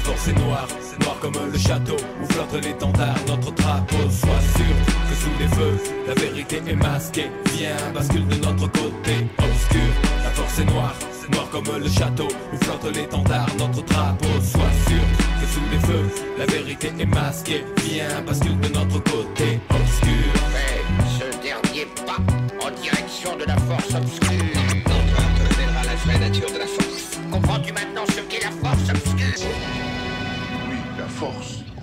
force est noire, noire comme le château où flotte l'étendard, notre drapeau. Sois sûr que sous les feux, la vérité est masquée. Viens, bascule de notre côté obscur. La force est noire, noire comme le château où flotte l'étendard, notre drapeau. Sois sûr que sous les feux, la vérité est masquée. Viens, bascule de notre côté obscur. Fais ce dernier pas en direction de la force obscure. Enfin, te révélera la vraie nature de la force. Comprends-tu maintenant ce qu'est la force obscure? Oui, la force.